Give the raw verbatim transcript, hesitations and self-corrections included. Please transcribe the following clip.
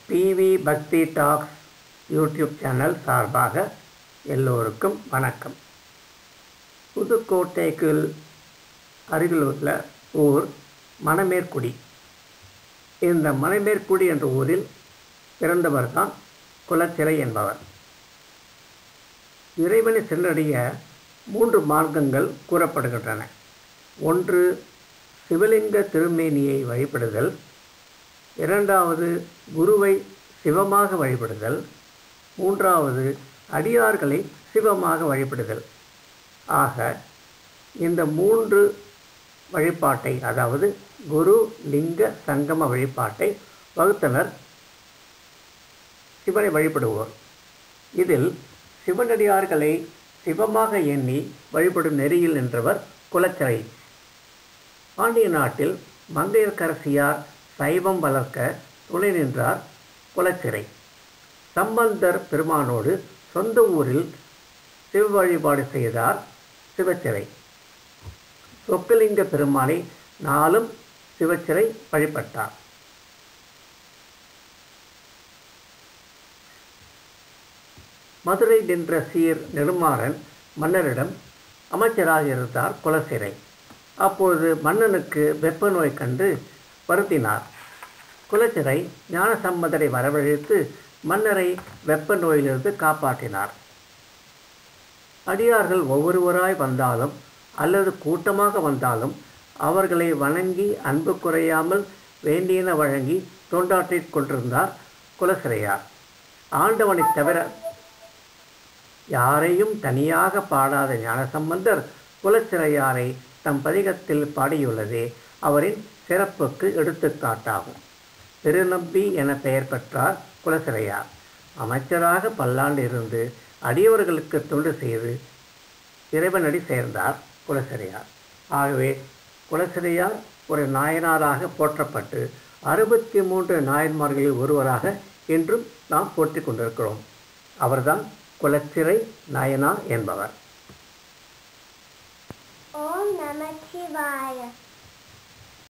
PV பக்தி tax YouTube channel சார்பாக எல்லோருக்கும் வணக்கம். புதுக்கோட்டைக்கு அருகில் உள்ள ஊர் மணமேற்குடி. இந்த மணமேற்குடி என்ற ஊரில் பிறந்தவர் தான் குலச்சிறை என்பவர். இறைவனை சென்றடைய மூன்று மார்க்கங்கள் கூறப்படுகின்றன. ஒன்று சிவலிங்க திருமேனியை வழிபடுதல், இரண்டாவது குருவை சிவமாக வழிபடுதல், மூன்றாவது அடியார்களை சிவமாக வழிபடுதல். ஆக இந்த மூன்று வழிபாட்டை, அதாவது குரு லிங்க சங்கம வழிபாட்டை வகுத்தனர் சிவனை வழிபடுவோர். இதில் சிவனடியார்களை சிவமாக எண்ணி வழிபடும் நெறியில் நின்றவர் குலச்சிறை. பாண்டிய நாட்டில் மங்கையர்க்கரசியார் சைவம் வளர்க்க துணை நின்றார் குலச்சிறை. சம்பந்தர் பெருமானோடு சொந்த ஊரில் சிவ வழிபாடு செய்தார் சிவச்சிறை. சொக்கலிங்க பெருமானை நாளும் சிவச்சிறை வழிபட்டார். மதுரை நின்ற சீர் நெடுமாறன் மன்னரிடம் அமைச்சராக இருந்தார் குலச்சிறை. அப்பொழுது மன்னனுக்கு வெப்ப நோய் கண்டு வருத்தினார். குலச்சிறை ஞானசம்பந்தரை வரவழைத்து மன்னரை வெப்ப நோயிலிருந்து காப்பாற்றினார். அடியார்கள் ஒவ்வொருவராய் வந்தாலும் அல்லது கூட்டமாக வந்தாலும் அவர்களை வணங்கி அன்பு குறையாமல் வேண்டியன வழங்கி தொண்டாற்றிக் கொண்டிருந்தார் குலச்சிறையார். ஆண்டவனை தவிர யாரையும் தனியாக பாடாத ஞானசம்பந்தர் குலச்சிறையாரை தம் பதிகத்தில் பாடியுள்ளதே அவரின் சிறப்புக்கு எடுத்துக்காட்டாகும். திருநம்பி என பெயர் பெற்றார் குலச்சிறையார். அமைச்சராக பல்லாண்டு இருந்து அடியவர்களுக்கு தொண்டு செய்து இறைவனடி சேர்ந்தார் குலச்சிறையார். ஆகவே குலச்சிறையார் ஒரு நாயனாராக போற்றப்பட்டு அறுபத்தி மூன்று நாயன்மார்களில் ஒருவராக இன்றும் நாம் போற்றிக் கொண்டிருக்கிறோம். அவர்தான் குலச்சிறை நாயனார் என்பவர். ஓம் நம சிவாய.